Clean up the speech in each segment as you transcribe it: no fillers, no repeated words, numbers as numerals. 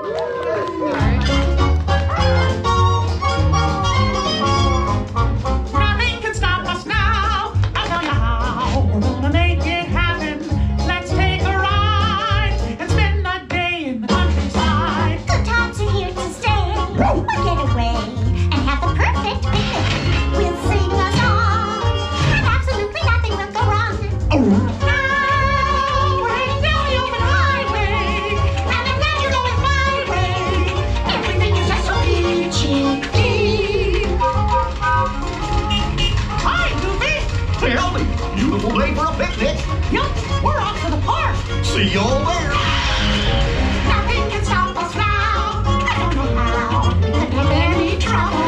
Nothing can stop us now. I'll tell you how. We're gonna make it happen. Let's take a ride and spend a day in the countryside. Good times are here to stay. We'll get away and have the perfect picnic. We'll sing a song, and absolutely nothing will go wrong. Now we're heading down the open highway, and I'm glad you're going my way. Everything is just so peachy clean. Hi, Goofy. Howdy. Beautiful day for a picnic. Yup, we're off to the park. See y'all there. Nothing can stop us now. I don't know how. Could have any trouble.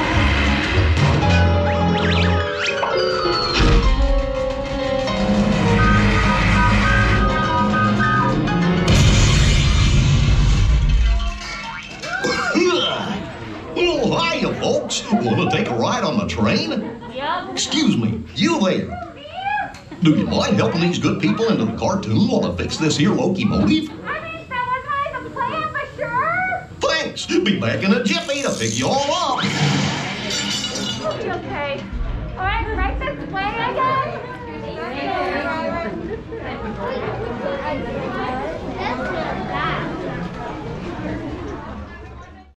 Oh, hiya, folks. Want to take a ride on the train? Yep. Excuse me, you there. Do you mind helping these good people into the cartoon while I fix this here locomotive? I mean, that was kind of the plan for sure. Thanks. Be back in a jiffy to pick you all up. We'll be okay. All right, right this way, I guess.